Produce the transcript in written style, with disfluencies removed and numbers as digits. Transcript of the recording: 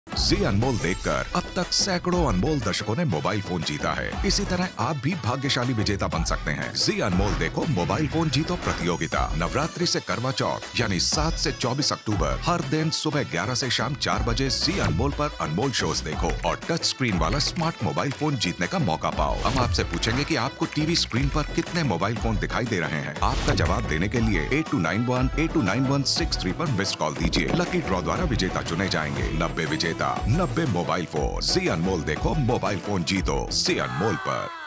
जी अनमोल देखकर अब तक सैकड़ों अनमोल दर्शकों ने मोबाइल फोन जीता है। इसी तरह आप भी भाग्यशाली विजेता बन सकते हैं। जी अनमोल देखो मोबाइल फोन जीतो प्रतियोगिता नवरात्रि से करवा चौथ यानी 7 से 24 अक्टूबर हर दिन सुबह 11 से शाम 4 बजे जी अनमोल पर अनमोल शोज देखो और टच स्क्रीन वाला स्मार्ट मोबाइल फोन जीतने का मौका पाओ। हम आपसे पूछेंगे कि आपको टीवी स्क्रीन पर कितने मोबाइल फोन दिखाई दे रहे हैं। आपका जवाब देने के लिए 8291 पर मिस्ड कॉल दीजिए। लकी ड्रॉ द्वारा विजेता चुने जाएंगे। 90 विजेता 90 मोबाइल फोन। जी अनमोल देखो मोबाइल फोन जीतो जी अनमोल पर।